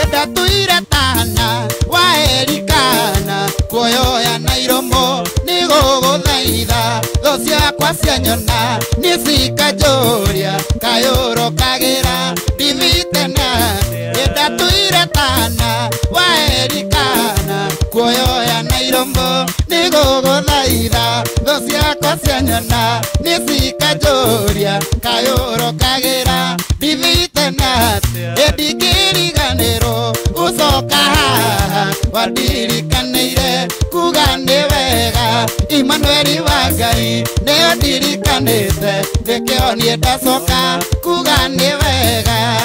Enda tuire tana waerikana kuoya na iromo nigo thaitha docia kwa cianyona nisika joria kayoro kagera divite na enda tuire tana waerikana kuoya na iromo nigo thaitha docia kwa cianyona nisika joria kayoro kagera divite na edikiriganero usoka wadirikanire kugane wega Emmanuel wagai ne dirikanete dekeo ni dasoka kugane wega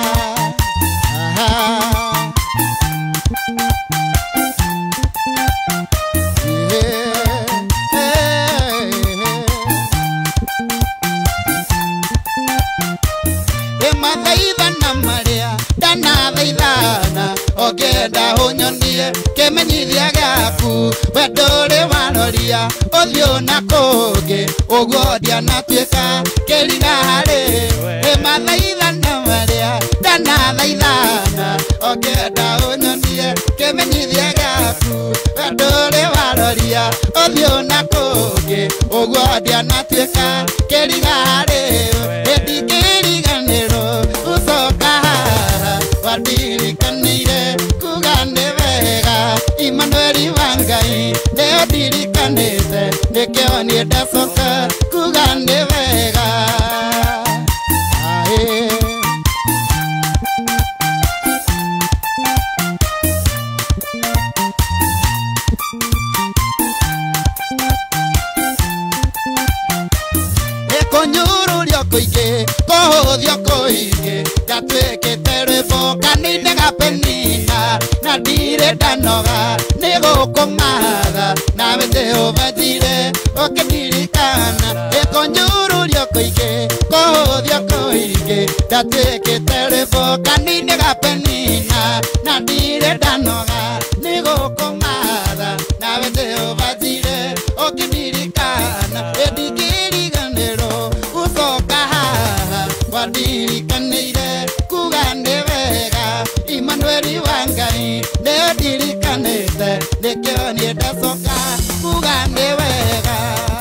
ogenda honyonie kemenyithia gaku wedore wanoria othio na koge ogodia na tweka keriga hare emathaithana maria dana thaithana ogenda honyonie kemenyithia gaku wedore wanoria othio na koge ogodia na tweka keriga hare edikiriganero usoka wadirikanire kugane wega Emmanuel wangai ne dirikanete nekeo ni dasoka kugane wega ekonyuru lyokoige kohothio koige gatweke terefo kanine gapenina na dire danoga nego komaga na meteo badire okedirikana ekonyuru lyokoige kohothio koige gatweke terefo kanine gapenina na dire danoga nego komaga na meteo badire okedirikana edikiriganero usoka wadirikanire kugane wega Emmanuel wangai ne dirikanete nekeo ni dasoka kugane wega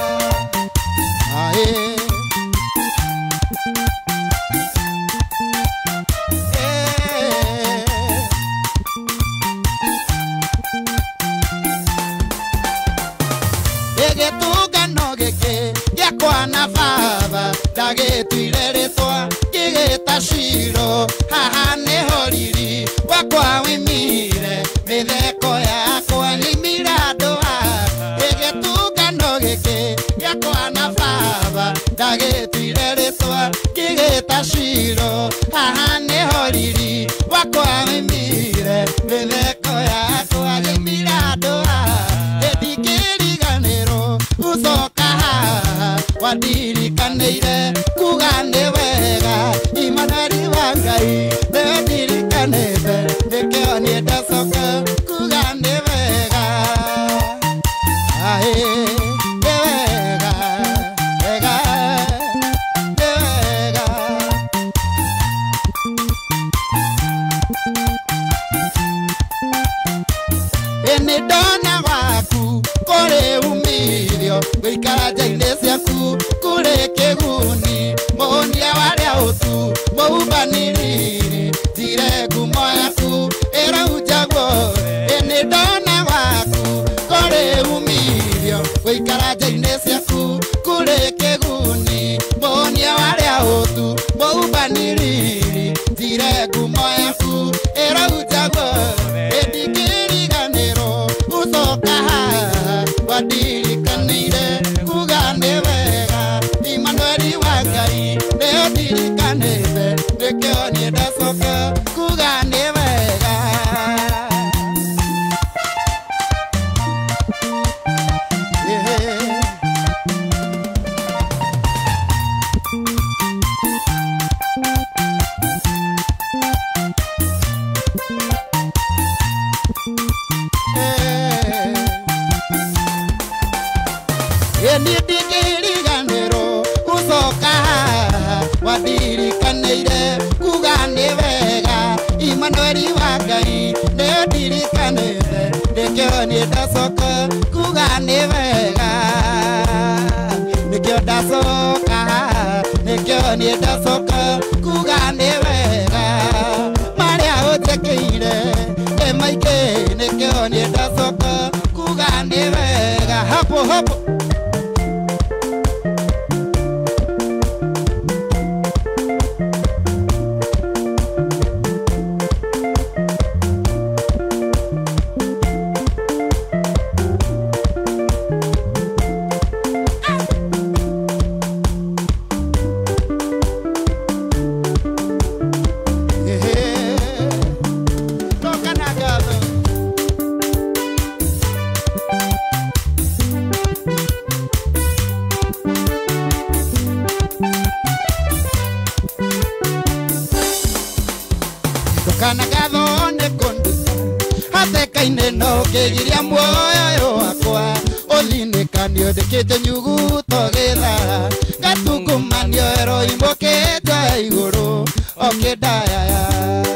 egetugano geke yakwana baba dagetuireretwa gigitashiro haha neho riri wakwa wimire mitheko yakwa ni mirado egetugano geke yakwana baba dagetuireretwa gigitashiro haha neho riri wakwa wimire mitheko yakwa ni mirado edikiriganero usoka wadirikanire kugane wega Emmanuel wangai ne dirikanete nekeo ni dasoka kugane wega wega wega wega enedona waku kore umirio wikara jaile ciaku kure kiguni monia waria utu moubaniriri tire ngumo yaku iraujagwo enedona waku kore umirio wikara jaile ciaku kure kiguni monia waria utu moubaniriri tire ngumo yaku iraujagwo edikiriganero usoka wadirikanire kugane wega Emmanuel wangai ne dirikanete nekeo ni dasoka kugane wega Gukena gathone kunduta hateka-inĩ no ngĩgiria muoyo wakwa ũthinĩkanio ndĩkĩte nyuguto gĩthara gatungumanio ero imbũkĩte igũrũ okĩndayaya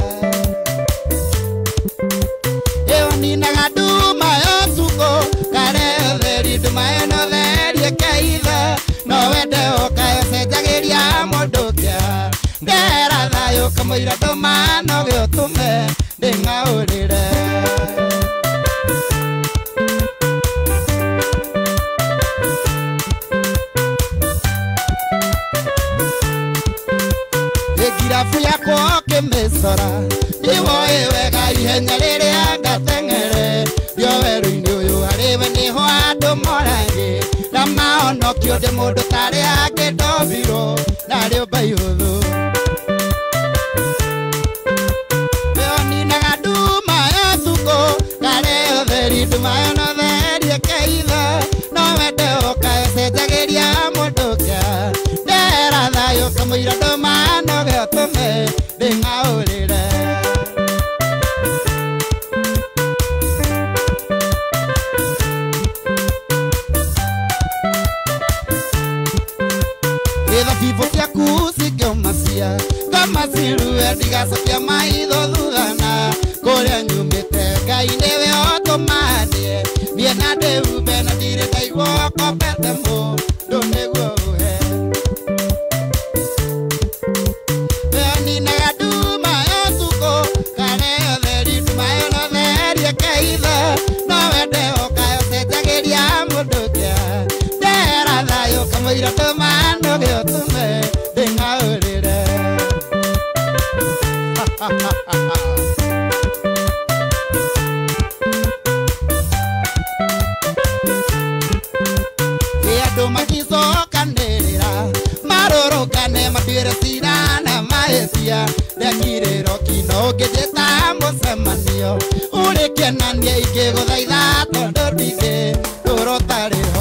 ninaga nduma yotuko karetheri nduma ĩno therie keitha no wende ũkayocenjagĩria mũndũ kĩa ndera thayũ kamũira ndũma no gĩũtũme ndĩng'aũrĩre girafu yakwo ũkĩmĩcora nĩwoĩ wega ihenya rĩrĩa ngateng'ere rĩo werũ-inĩ ũyũ harĩwe nĩho andũ moragĩ na mahonokio ndĩ mũndũ tarĩ angĩ ndombirwo narĩ ũmba ihũthũ ninaga nduma ya ũtukũ karĩ ũtheri nduma ĩno therie keitha no wende ũkayocenjagĩria mũndũ kĩa ndera thayũ kamũira ndũma no gĩũtũme ndĩng'aũrĩre thabibũ ciaku cikĩũmacia ngamaciruwe ndigacokia maitho thuthana kũrĩa nyumĩte Ngai nĩwe ũtũmanie niĩ na ndĩhumbe na ndirĩ ndaigua ũkombete mũndũ nĩguo ũhe ninaga nduma ya ũtukũ karĩ ũtheri nduma ĩno therie keitha no wende ũkayocenjagĩria mũndũ kĩa ndera thayũ kamũira ndũma no gĩũtũme ndĩng'aũrĩre andũ magicokanĩrĩra marũrũngane matuĩre cira na mahĩtia ndekirĩro kino ũngĩnjĩta mũcemanio ũrĩkĩonanie ingĩgũthaitha tondũ ndingĩtũũra ũtarĩ ho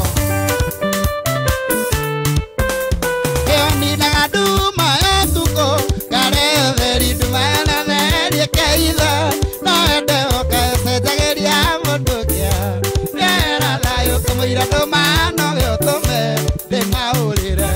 ninaga nduma ya ũtukũ karĩ ũtheri nduma ĩno therie keitha no wende ũkayocenjagĩria mũndũ kĩa ndera thayũ kamũira ndũma no gĩũtũme ndĩng'aũrĩre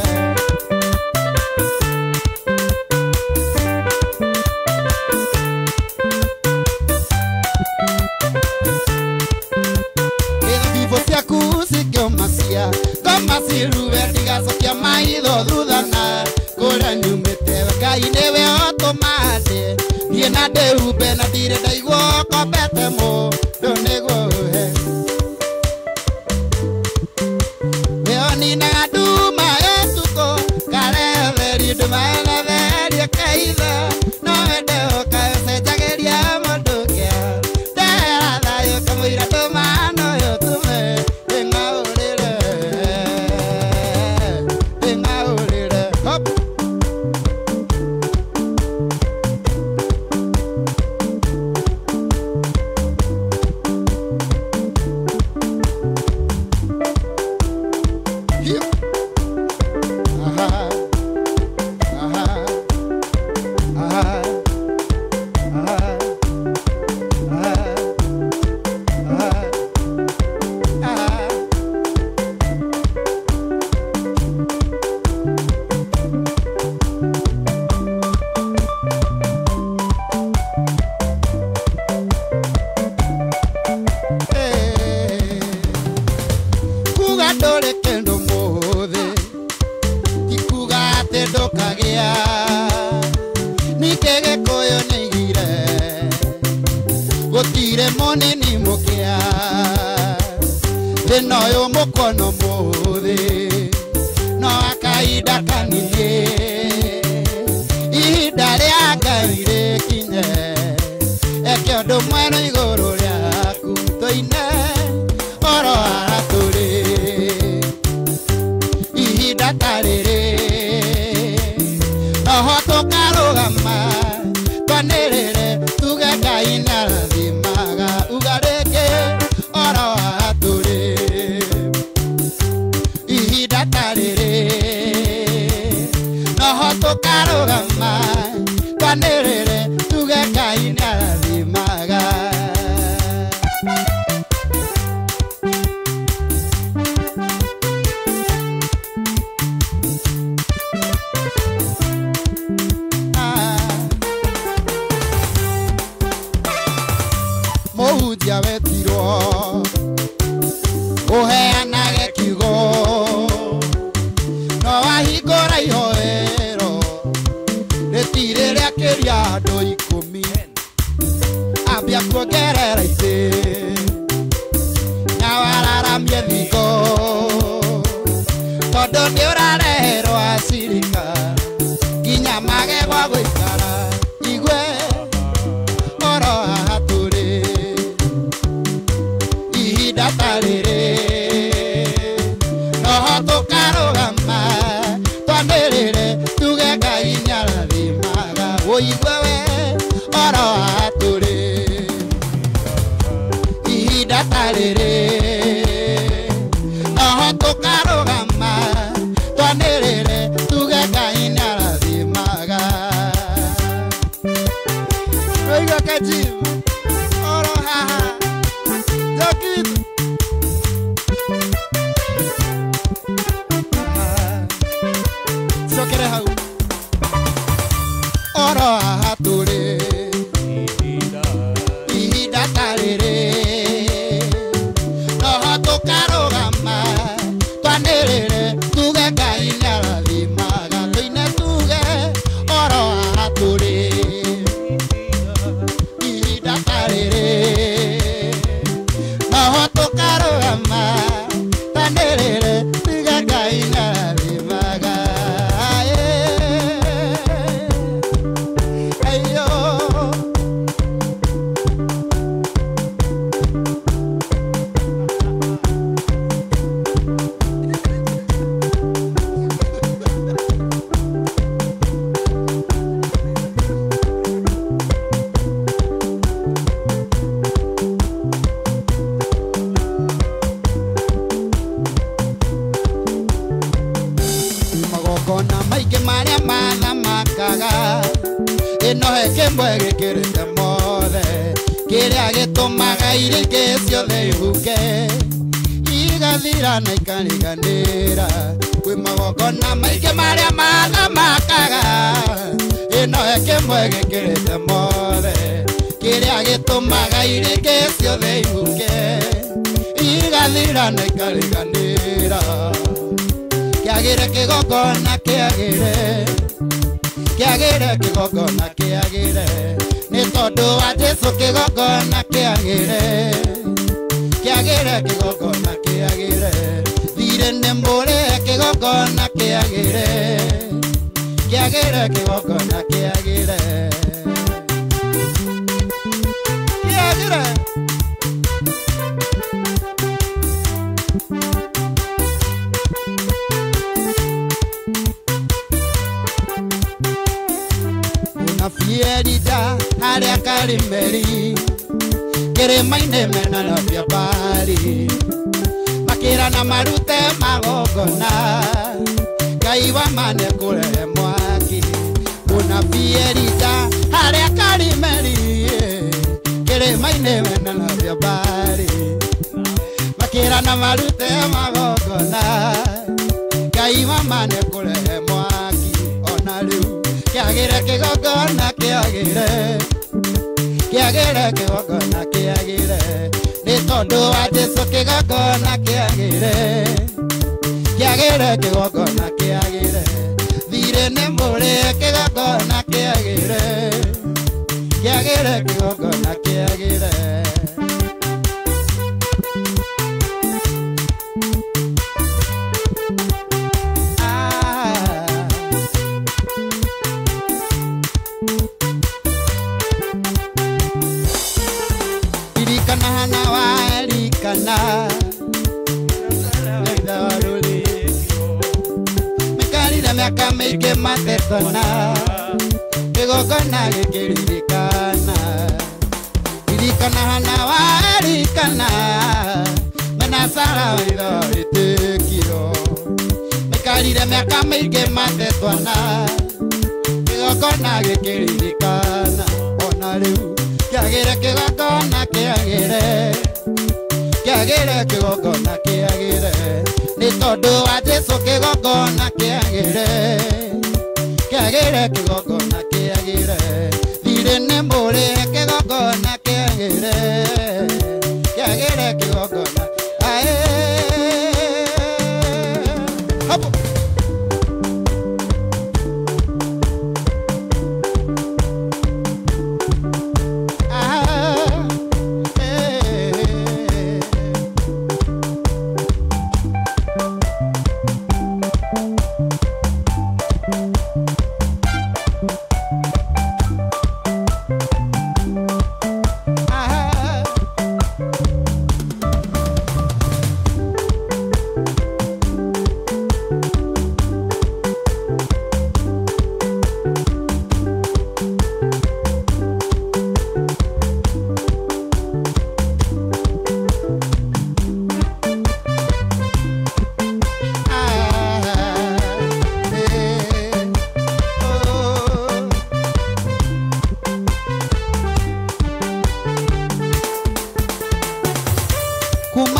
thabibũ ciaku cikĩũmacia ngamaciruwe ndigacokia maitho thuthana kũrĩa nyumĩte Ngai nĩwe ũtũmanie niĩ na ndĩhumbe na ndirĩ ndaigua ũkombete mũndũ nĩguo ũhe ninaga nduma ya ũtukũ karĩ ũtheri nduma ĩno therie keitha no wende ũkayocenjagĩria mũndũ kĩa ndera thayũ kamũira ndũma no gĩũtũme ndĩng'aũrĩre hop noyo mukono muthi no akaida kanini ihinda ria Ngai rikinye eke undu mwenu iguru riaku toine oro araturi ihinda tariri noho tukarugama twanirire tuge Ngai narathimaga ugareke oro araturi ihinda tariri noho tukarugama twanirire tuge Ngai mũhunjia wetirwo ũheanage kiugo no wahingũra ihoero rĩtirĩ rĩakĩria andũ 10 ambia kuongerera itĩ na wararamie thingo tondũ nĩ ũrareherwo acirika nginya magegwa gũikara igwe oro haha tũrĩ ihinda ta rĩrĩ noho tũkarũgama twanĩrĩre tuge Ngai nĩarathimaga ũigwe we oro haha tũrĩ ihinda ta rĩrĩ noho tũkarũgama twanĩrĩre tuge Ngai nĩarathimaga oiga kajibu oro haha Jokitu sokere hau oro haha tũrĩ ihinda ta rĩrĩ noho tũkarũgama twanĩrĩre tuge Ngai nĩarathimaga tũine tuge oro haha tũrĩ ihinda ta rĩrĩ noho tũkarũgama twanĩrĩre tuge Ngai nĩarathimaga ayo magongona maingĩ marĩa mathamakaga ĩno heke mwege kĩrĩte mothe kĩrĩa gĩtũmaga iria ingĩ ciothe ihuke igathira na ikariganĩra kwĩ magongona maingĩ marĩa mathamakaga ĩno heke mwege kĩrĩte mothe kĩrĩa gĩtũmaga iria ingĩ ciothe ihuke igathira na ikariganĩra Kiagire kigogona kiagire kigogona kiagire ni tondu wa Jesu kigogona kiagire kigogona kiagire thire ni mbure kigogona kiagire kigogona kiagire Fierida haria karimeri kĩrĩma-inĩ mena na biabari makĩra na marute magongona Ngai wa mane kũrehe mwaki kuna fierida haria karimeri kĩrĩma-inĩ mena na biabari makĩra na marute magongona Ngai wa mane kũrehe mwaki ona rĩu Kiagire kigogona kiagire kigogona kiagire ni tondu wa Jesu kigogona kiagire kigogona kiagire thire ni mbure kigogona kiagire kigogona kiagire Kana Mekarire miaka mĩingĩ matetona kĩgongona gĩkĩririkana ririkana hana warikana mena Sara waitho wĩtĩkio Mekarire miaka mĩingĩ matetona kĩgongona gĩkĩririkana ona rĩu kĩagĩre kĩgongona kĩagĩre kĩgogona kĩagĩre ni tondu wa Jesu kĩgongona kĩagĩre kĩgogona kĩagĩre thire nĩ mbũrĩ kĩgogona kĩagĩre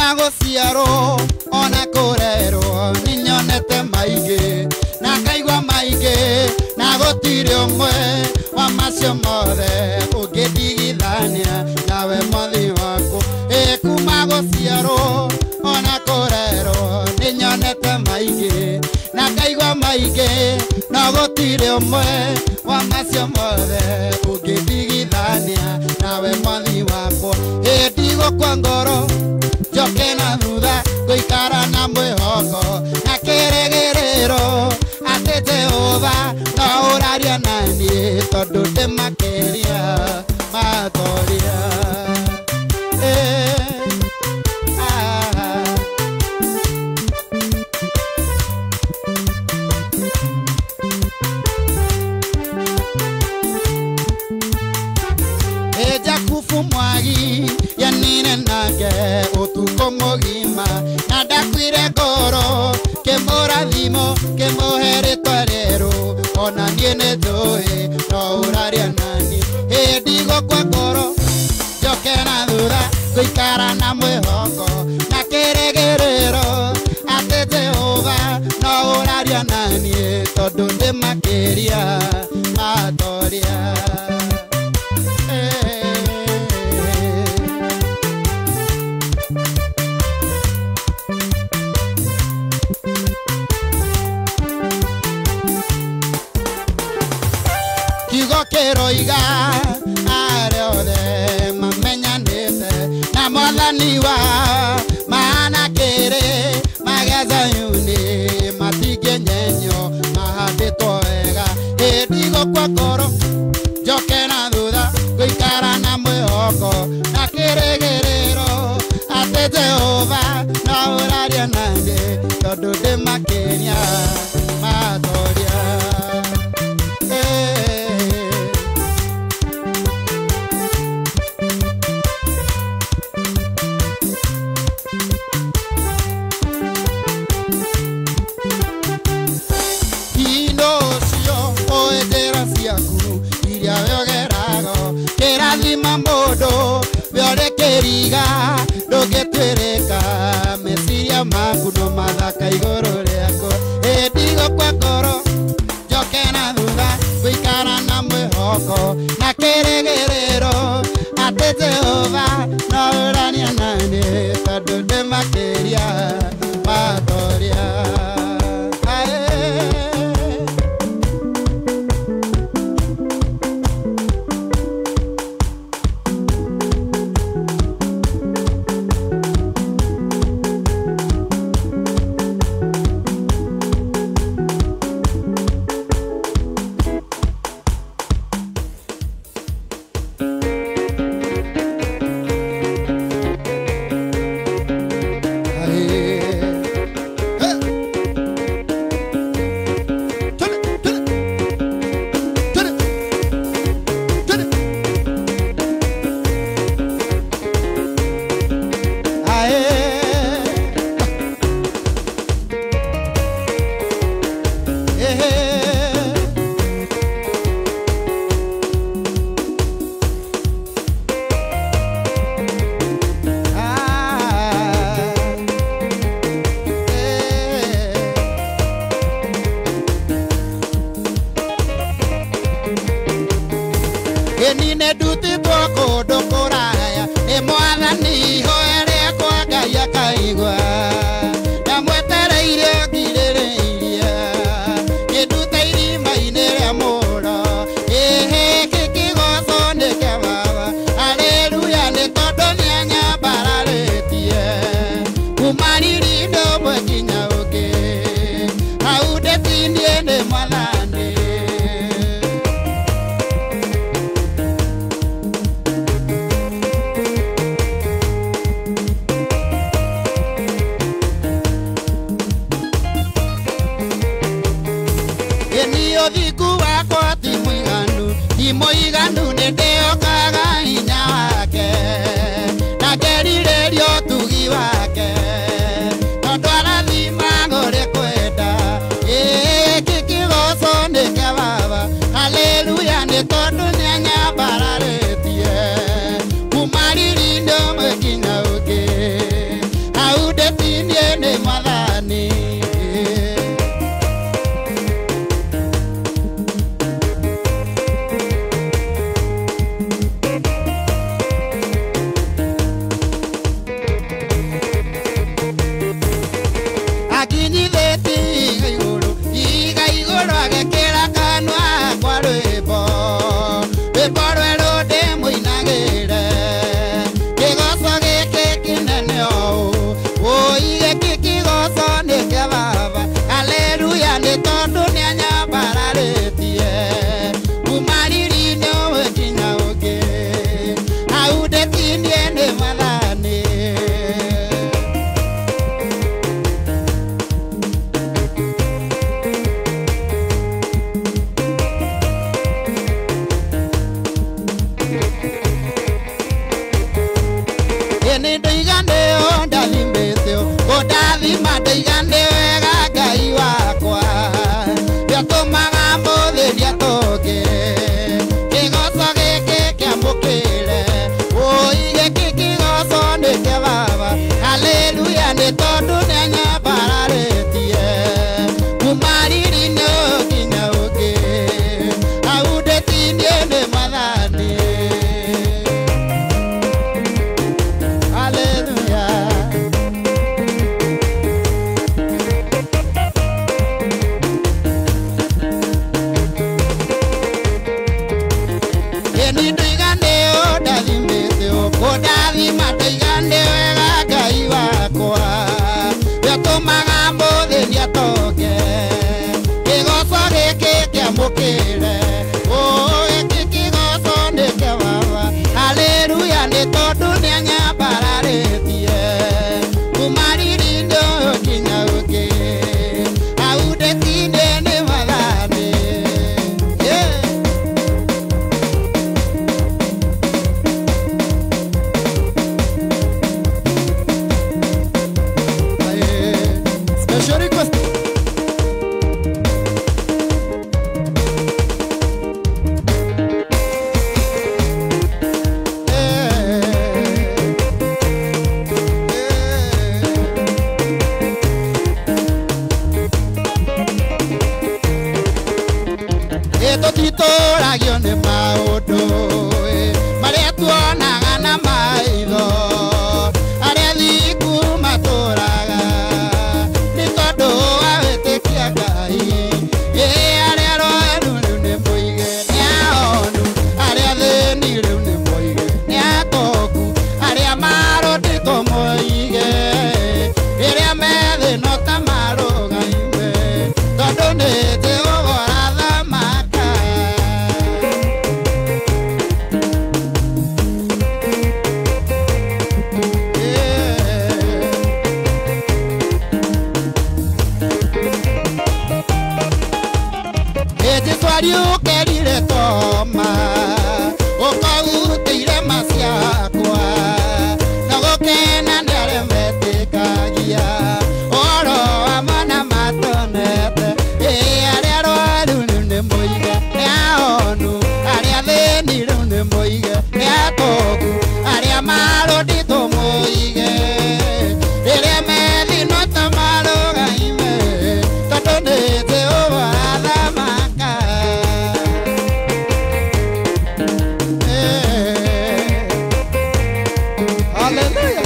guciarwo ona kurerwo ninyonete maingĩ na ngaigua maingĩ na gũtirĩ ũmwe wa macio mothe ũngĩndigithania nawe mwathi wakwa kuma guciarwo ona kurerwo ninyonete maingĩ na ngaigua maingĩ na gũtirĩ ũmwe wa macio mothe ũngĩndigithania nawe mwathi wakwa ndigũkua ngoro njoke na thutha gũikara na mwĩhoko na kĩrĩgĩrĩro atĩ Jehova no ũraria naniĩ tondũ ndĩ makĩria matoria Jakufu mwagi yanine nake utuko mogima na ndakwire ngoro kĩmũrathimo kĩmũheretwo rero ona niĩ nĩnjũĩ no ũraria nani ndigũkua ngoro njoke na thutha gũikara na mwĩhoko na kĩrĩgĩrĩro atĩ Jehova no ũraria naniĩ tondũ ndĩ makĩria matoria Kigooco are othe mamenyanĩte na mwathani wa maana kĩrĩ magethayuni matingĩnyenyo mahandĩtwo wega ndigũkua ngoro njoke na thutha gũikara na mwĩhoko na kĩrĩgĩrĩro atĩ Jehova no ũraria naniĩ tondũ ndĩ makĩria matoria kĩrathima mũndũ wĩore kĩriga ndũngĩtuĩrĩka meciria maku no mathaka igũrũ rĩakwa ndigũkua ngoro njoke na thutha gũikara na mwĩhoko na kĩrĩgĩrĩro atĩ Jehova no ũraria naniĩ tondũ ndĩ makĩria matoria thima ndeigane wega Ngai wakwa ndiatũmaga mũthĩria tũngĩ kĩgoco gĩkĩ kĩamũkĩre gĩkĩ kĩgoco nĩ kĩa baba haleluya nĩ tondũ nĩanyambararĩtie kuma riri-inĩ nginya ũngĩ aundĩti-inĩ nĩ mathani haleluya ĩni ndũigane ũndathimĩte ũkũndathima ndũigane wega Ngai wakwa ndiatũmaga mũthĩria tonge kĩgoco gĩkĩ kĩamũkĩre gĩkĩ kĩgoco nĩ kĩa baba haleluya nĩ tondũ nĩanyambararĩtie kuma riri-inĩ nginya ũngĩ aundĩti-inĩ nĩ mathani special request. Tũtitũragio nĩ maũndũ marĩa tuonaga na maitho arĩa thiku matũraga nĩ tondũ wa wĩtĩkia Ngai arĩa arũaru rĩu nĩ mũige nĩ ahonu arĩa athĩni rĩu nĩ mũige nĩ atongu arĩa marũndĩtwo mũige rĩrĩa me thĩna ta marũgaime tondũ nĩ Jehova arathamaka Jesũ ariũkĩrire Toma ũkautĩire maciakwa na gũkena nĩ arĩa metĩkagia ũhoro wa mana matonete arĩa arũaru rĩu nĩ mũige nĩ ahonu arĩa athĩni rĩu nĩ mũige nĩ atongu arĩa marũndĩtwo mũige rĩrĩa me thĩna ta marũgaime tondũ nĩ Jehova arathamaka haleluya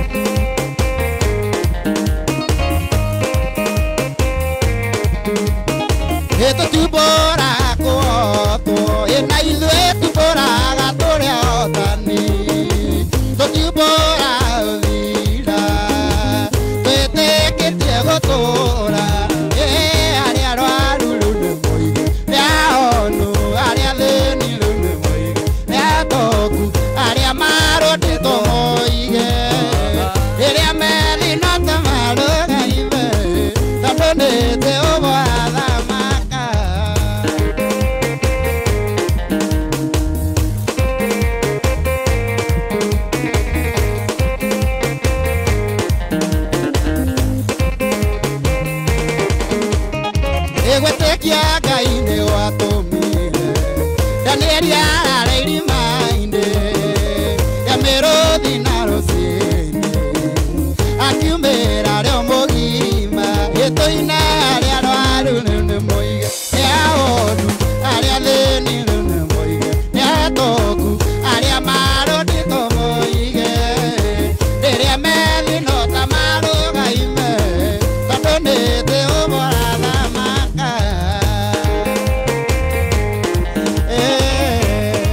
tũtimbũraga kũhotwo na ithuĩ tumbũraga tũrĩa hotani tũtimbũraga ũthira twĩtĩkĩtie gũtũũra arĩa arũaru rĩu nĩ mũige nĩ ahonu arĩa athĩni rĩu nĩ mũige nĩ atongu arĩa marũndĩtwo mũige rĩrĩa me thĩna ta marũgaime tondũ nĩ Jehova arathamaka gwĩtĩkia Ngai nĩ gwatũmire Danieli arare irima-inĩ rĩa mĩrũthi na rũciinĩ akiumĩra rĩo mũgima gĩtũ-inĩ arĩa arũaru rĩu nĩ mũige nĩ ahonu arĩa athĩni rĩu nĩ mũige nĩ atongu arĩa marũndĩtwo mũige rĩrĩa me thĩna ta marũgaime tondũ nĩ Jehova arathamaka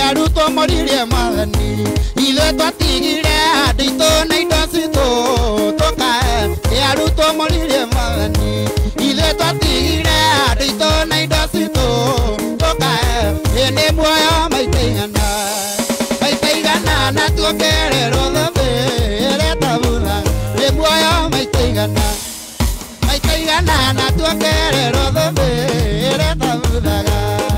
arutwo moririe mwathani ithuĩ twatigire andũ aitũ na indo citũ tũkae arutwo moririe mwathani ithuĩ twatigire andũ aitũ na indo citũ tũkae nĩ muoyo maita igana na tuongererwo thũmbĩ ĩrĩa tabuthaga nĩ muoyo maita igana na tuongererwo thũmbĩ ĩrĩa tabuthaga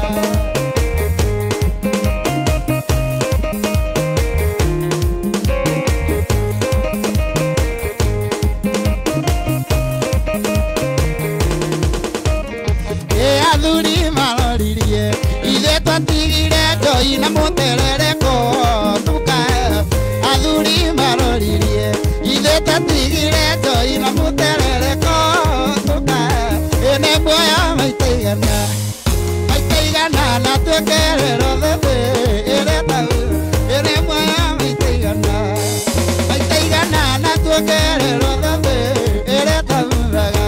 athuri maroririe ithuĩ twatigire njoi na mũterereko tũkae athuri maroririe ithuĩ twatigire njoi na mũterereko tũkae nĩ muoyo maita igana na tuongererwo thũmbĩ ĩrĩa tabuthaga nĩ muoyo maita igana na tuongererwo thũmbĩ ĩrĩa tabuthaga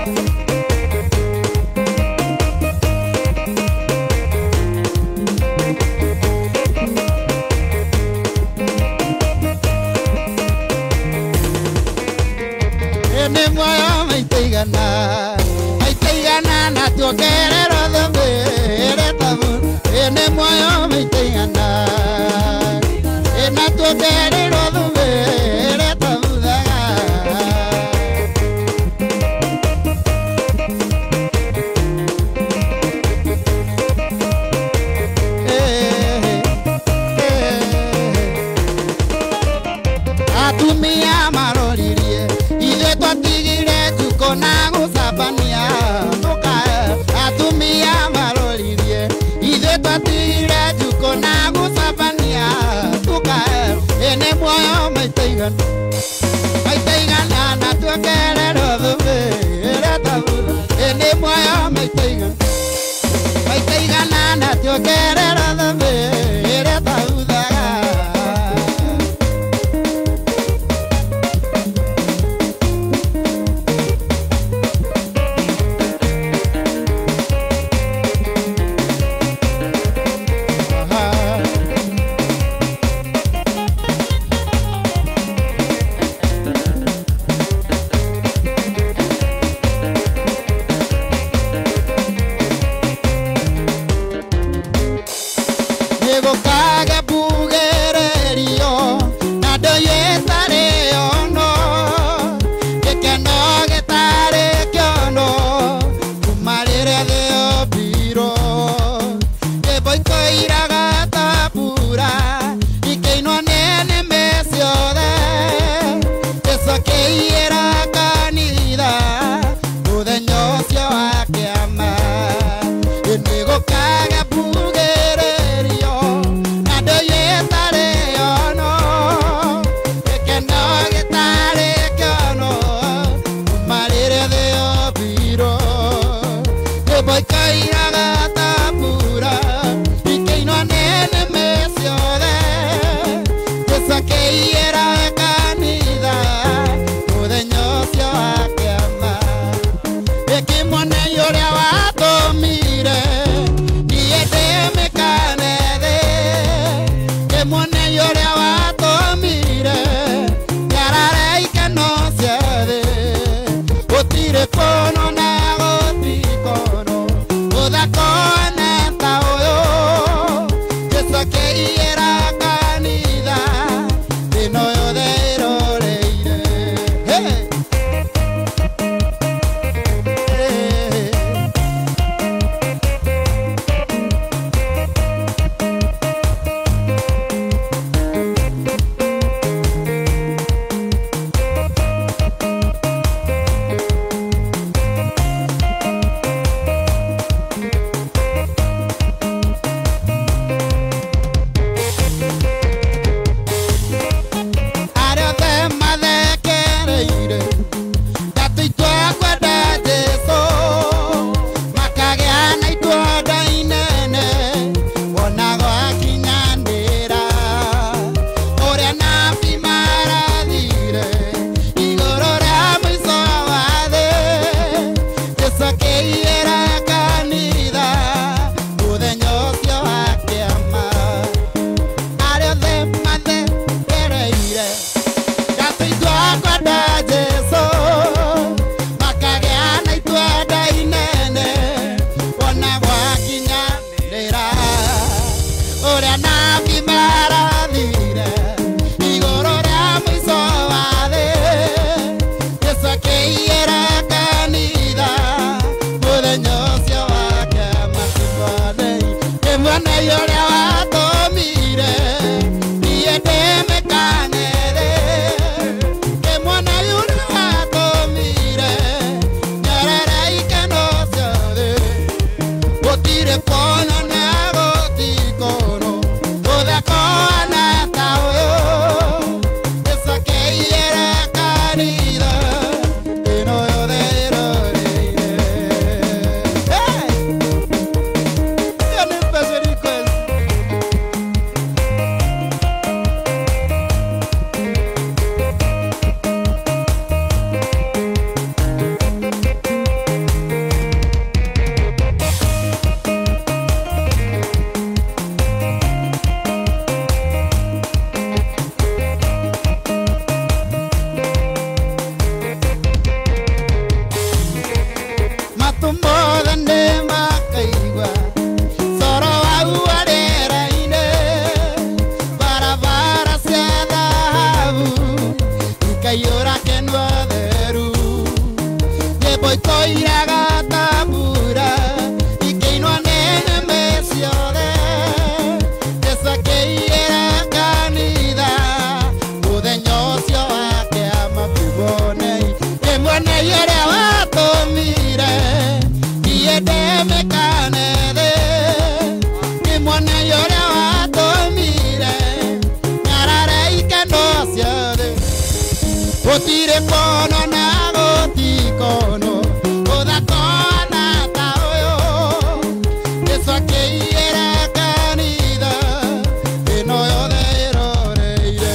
nĩ muoyo maita igana na tuongererwo thũmbĩ ĩrĩa tabuthaga nĩ muoyo maita igana na tuongererwo thũmbĩ ĩrĩa tabuthaga atumia maroririe ithuĩ twatigire Juko na gũcambania tũkae atumia maroririe ithuĩ twatigire Juko na gũcambania tũkae nĩ muoyo maita igana na tuongererwo thũmbĩ ĩrĩa tabuthaga nĩ muoyo maita igana na tuongererwo thũmbĩ ĩrĩa tabuthaga gũkage mbugererio na ndũyũ ĩtarĩ ono gĩkeno gĩtarĩ kĩono kuma rĩrĩa thĩ yombirwo nyĩmbo ikoiraga ta mbura ikĩinwo nĩ nĩmĩ ciothe Jesũ akĩiyĩra kanitha mũthenya ũcio wa kĩama nĩ gũkage mbugererio gutire kono na gutikono uthakona ta uyu Yesu akiira kanitha ino yothe iroreire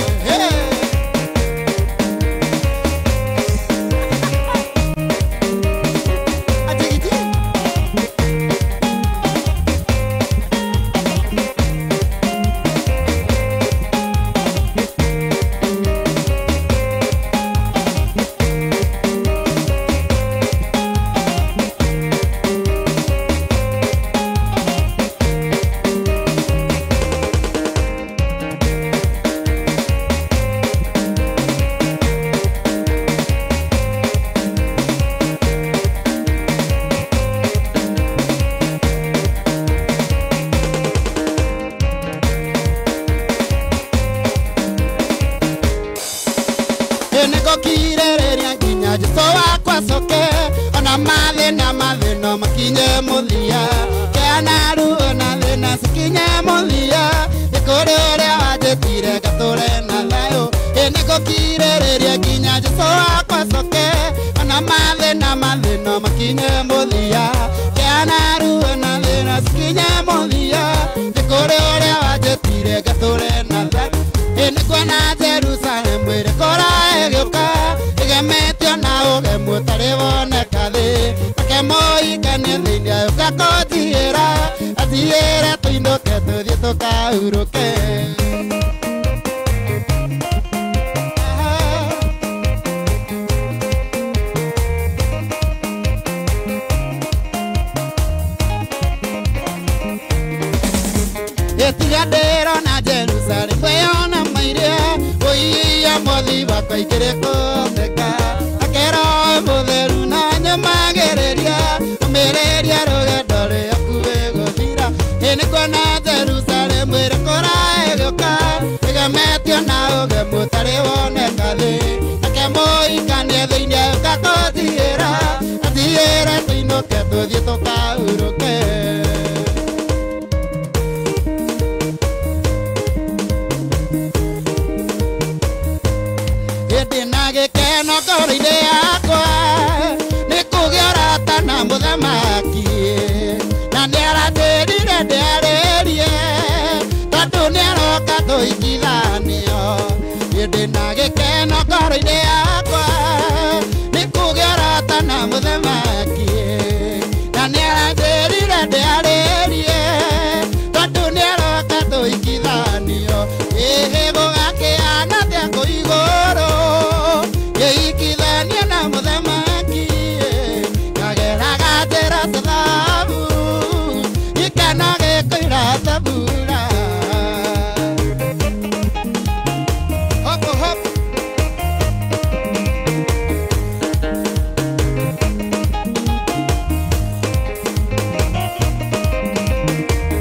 no makinye muthia keanaru na thina sikinye muthia ikurure wajitire gature na thayo eniko kirereria nginya Jesu wakwa coke ona mathina no makinye muthia keanaru na thina sikinye muthia ikurure wajitire gature na thayo eniko na Jerusalem wire kora egioka igemetio na ugemwe tariboneka thi moi kanethina ukakotira athiere tuindoke tuthie tukauruke etigadero na Jerusalem weona mairia oiya mothi bakwa ikire koteka akero mutheru na nyamagereria mereria rugendo rĩakuwe gũthira eniko na Jerusalem wĩre kũraegũka ĩgemetio na ũgemu ũtarĩ woneka thĩ nake mũikanie thĩinĩ ũgakũthiĩra athiĩre tũinũke tũthiĩ tũkaurũke hĩndĩ na gĩkeno ngoro-inĩ yakwa na muthamaki na nĩaratwĩrire ndĩarĩrie tondũ nĩaroka tũigithanio hĩndĩ na gĩkeno ngoro-inĩ yakwa nĩkũgĩa ũrata na mũthamaki na nĩaratwĩrire ndĩarĩrie tondũ nĩaroka tũigithanio ĩhĩ gũgakĩana atĩa kũigũrũ gĩikithanie na mũthamaki Thabu, ikana gĩkĩra thabura